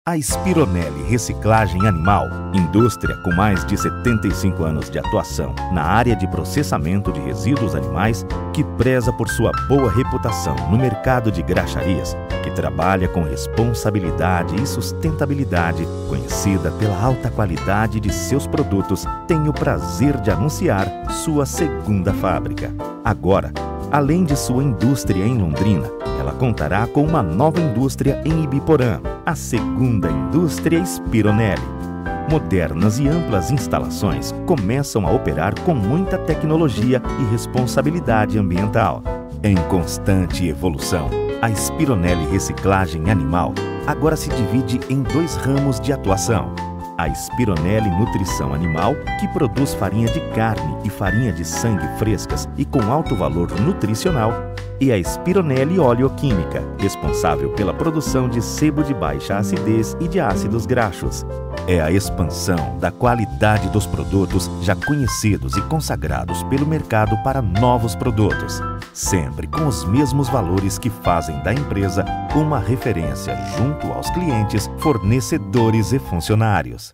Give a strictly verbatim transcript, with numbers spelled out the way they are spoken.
A Spironelli Reciclagem Animal, indústria com mais de setenta e cinco anos de atuação na área de processamento de resíduos animais, que preza por sua boa reputação no mercado de graxarias, que trabalha com responsabilidade e sustentabilidade, conhecida pela alta qualidade de seus produtos, tem o prazer de anunciar sua segunda fábrica. Agora, além de sua indústria em Londrina, ela contará com uma nova indústria em Ibiporã, a segunda indústria Spironelli. Modernas e amplas instalações começam a operar com muita tecnologia e responsabilidade ambiental. Em constante evolução, a Spironelli Reciclagem Animal agora se divide em dois ramos de atuação. A Spironelli Nutrição Animal, que produz farinha de carne e farinha de sangue frescas e com alto valor nutricional, e a Spironelli Oleoquímica, responsável pela produção de sebo de baixa acidez e de ácidos graxos. É a expansão da qualidade dos produtos já conhecidos e consagrados pelo mercado para novos produtos, sempre com os mesmos valores que fazem da empresa uma referência junto aos clientes, fornecedores e funcionários.